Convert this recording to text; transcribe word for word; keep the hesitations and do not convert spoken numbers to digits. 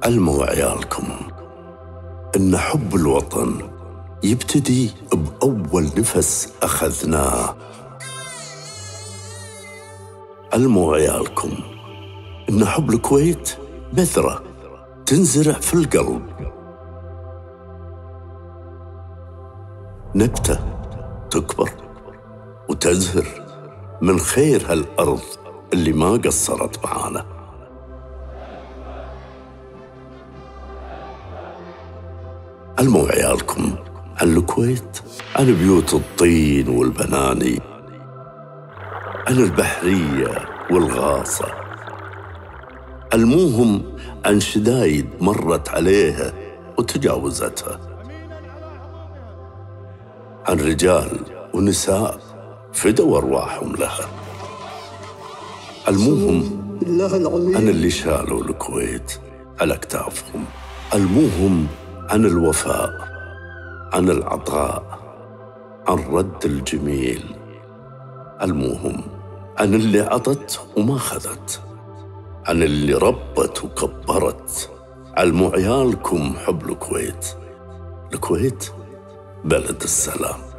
علموا عيالكم إن حب الوطن يبتدي بأول نفس أخذناه. علموا عيالكم إن حب الكويت بذرة تنزرع في القلب، نبتة تكبر وتزهر من خير هالأرض اللي ما قصرت معانا. علموا عيالكم عن الكويت، عن بيوت الطين والبناني، عن البحرية والغاصة. علموهم عن شدايد مرت عليها وتجاوزتها، عن رجال ونساء فدوا أرواحهم لها. علموهم عن اللي شالوا الكويت على أكتافهم. علموهم عن الوفاء، عن العطاء، عن رد الجميل. علموهم عن اللي عطت وما خذت، عن اللي ربت وكبرت. علموا عيالكم حب الكويت. الكويت بلد السلام.